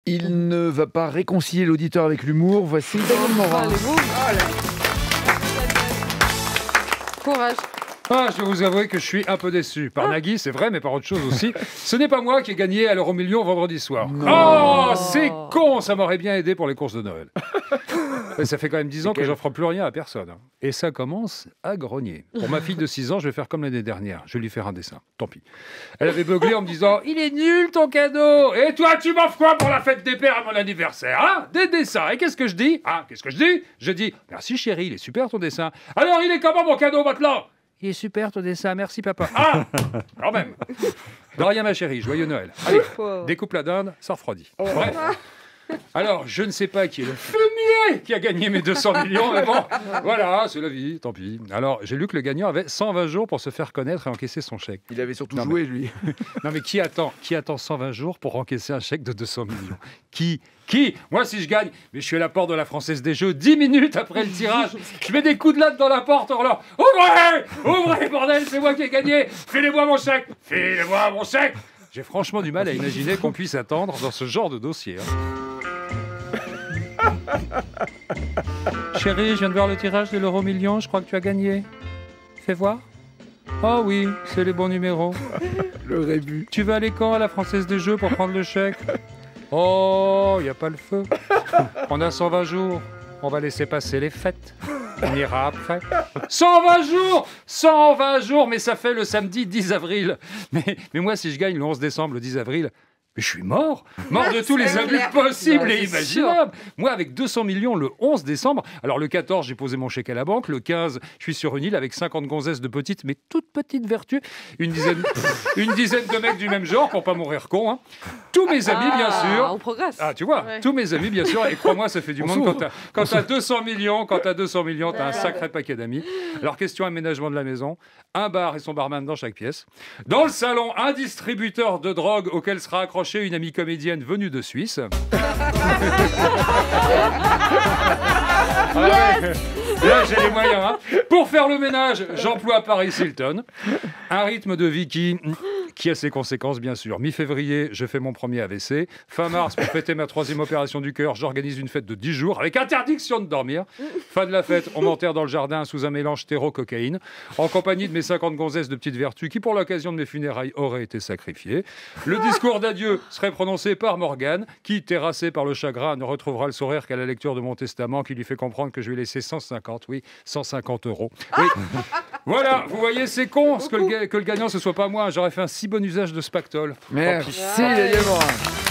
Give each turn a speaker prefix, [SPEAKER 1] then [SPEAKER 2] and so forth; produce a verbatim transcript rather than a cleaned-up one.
[SPEAKER 1] Il ne va pas réconcilier l'auditeur avec l'humour. Voici Daniel Morin.
[SPEAKER 2] Allez-vous. Courage.
[SPEAKER 3] Ah, je vais vous avouer que je suis un peu déçu. Par Nagui, c'est vrai, mais par autre chose aussi. Ce n'est pas moi qui ai gagné à l'euro million vendredi soir.
[SPEAKER 1] Non.
[SPEAKER 3] Oh, c'est con. Ça m'aurait bien aidé pour les courses de Noël. Mais ça fait quand même dix ans que j'offre plus rien à personne. Et ça commence à grogner. Pour ma fille de six ans, je vais faire comme l'année dernière. Je vais lui faire un dessin. Tant pis. Elle avait beuglé en me disant « Il est nul ton cadeau. Et toi, tu m'offres quoi pour la fête des pères à mon anniversaire, hein? Des dessins. » Et qu'est-ce que je dis? Ah, qu'est-ce que je dis? Je dis « Merci chérie, il est super ton dessin. Alors, il est comment mon cadeau maintenant? » Il est super ton dessin, merci papa. Ah, quand même. De rien ma chérie, joyeux Noël. Allez, découpe la dinde, ça refroidit. Bref. Alors, je ne sais pas qui est le fumier qui a gagné mes deux cents millions, mais bon, voilà, c'est la vie, tant pis. Alors, j'ai lu que le gagnant avait cent vingt jours pour se faire connaître et encaisser son chèque.
[SPEAKER 1] Il avait surtout
[SPEAKER 3] Non,
[SPEAKER 1] joué,
[SPEAKER 3] mais...
[SPEAKER 1] lui.
[SPEAKER 3] Non, mais qui attend, qui attend cent vingt jours pour encaisser un chèque de deux cents millions? Qui Qui Moi, si je gagne, mais je suis à la porte de la Française des Jeux, dix minutes après le tirage, je mets des coups de latte dans la porte en leur ouvrez Ouvrez, bordel, c'est moi qui ai gagné. Filez-moi mon chèque. Filez-moi mon chèque. J'ai franchement du mal à imaginer qu'on puisse attendre dans ce genre de dossier. Hein. Chérie, je viens de voir le tirage de l'euro million, je crois que tu as gagné. Fais voir. Oh oui, c'est les bons numéros.
[SPEAKER 1] Le rébut.
[SPEAKER 3] Tu vas aller quand à la Française des Jeux pour prendre le chèque? Oh, il n'y a pas le feu. On a cent vingt jours. On va laisser passer les fêtes. On ira après. cent vingt jours cent vingt jours, mais ça fait le samedi dix avril. Mais, mais moi, si je gagne le onze décembre, le dix avril... Mais je suis mort, mort de tous les abus possibles
[SPEAKER 2] Ouais,
[SPEAKER 3] et
[SPEAKER 2] c'est
[SPEAKER 3] imaginables. Moi, avec deux cents millions le onze décembre, alors le quatorze, j'ai posé mon chèque à la banque, le quinze, je suis sur une île avec cinquante gonzesses de petites, mais toutes petites vertus, une dizaine, une dizaine de mecs du même genre pour pas mourir con. Hein. Tous mes amis, bien sûr.
[SPEAKER 2] On progresse.
[SPEAKER 3] Ah, tu vois,
[SPEAKER 2] Ouais.
[SPEAKER 3] tous mes amis, bien sûr, et crois-moi, ça fait du
[SPEAKER 1] On
[SPEAKER 3] monde
[SPEAKER 1] s'ouvre.
[SPEAKER 3] quand t'as, quand t'as deux cents millions, quand t'as deux cents millions, t'as un sacré paquet d'amis. Alors, question aménagement de la maison, un bar et son barman dans chaque pièce. Dans le salon, un distributeur de drogue auquel sera accrochée une amie comédienne venue de Suisse. Ah ouais. Là, j'ai les moyens. Hein. Pour faire le ménage, j'emploie Paris Hilton. Un rythme de vie qui, qui a ses conséquences, bien sûr. Mi-février, je fais mon premier A V C. Fin mars, pour fêter ma troisième opération du cœur, j'organise une fête de dix jours avec interdiction de dormir. Fin de la fête, on m'enterre dans le jardin sous un mélange terreau-cocaïne, en compagnie de mes cinquante gonzesses de petites vertus qui, pour l'occasion de mes funérailles, auraient été sacrifiées. Le discours d'adieu serait prononcé par Morgane, qui, terrassée par le chagrin, ne retrouvera le sourire qu'à la lecture de mon testament qui lui fait comprendre que je lui ai laissé cent cinquante, oui, cent cinquante euros. Oui. Voilà, vous voyez, c'est con ce que, le, que le gagnant, ce soit pas moi. J'aurais fait un si bon usage de ce pactole.
[SPEAKER 1] Merci, Daniel Morin.